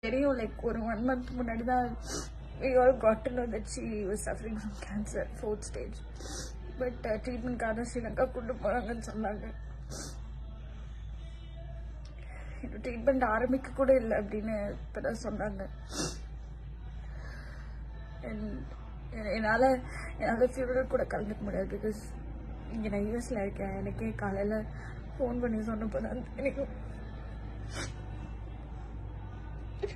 தெரியும் லைக் ஒரு 1 month முன்னாடி தான் we all got to know that she was suffering from cancer 4th stage. But ட்ரீட்மெண்ட்காக Sri Lanka கொண்டு போறாங்கன்னு சொன்னாங்க. ட்ரீட்மெண்ட் ஆரம்பிக்க கூட இல்லை அப்படின்னு இப்பதான் சொன்னாங்க. என்னால் ஃபியூனரல் கூட கலந்துக்க முடியாது. பிகாஸ் இங்கே நான் யூஎஸ்ல இருக்கேன். எனக்கே காலையில் ஃபோன் பண்ணி சொன்னப்போ தான் எனக்கு